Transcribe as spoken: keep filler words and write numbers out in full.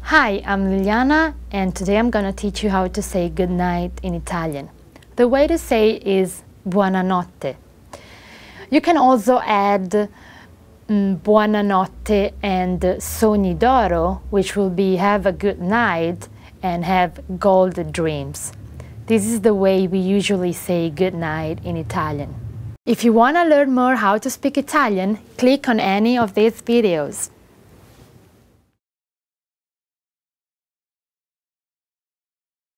Hi, I'm Liliana, and today I'm going to teach you how to say good night in Italian. The way to say it is Buona Notte. You can also add mm, Buona Notte and Sogni d'oro, which will be have a good night and have gold dreams. This is the way we usually say good night in Italian. If you want to learn more how to speak Italian, click on any of these videos.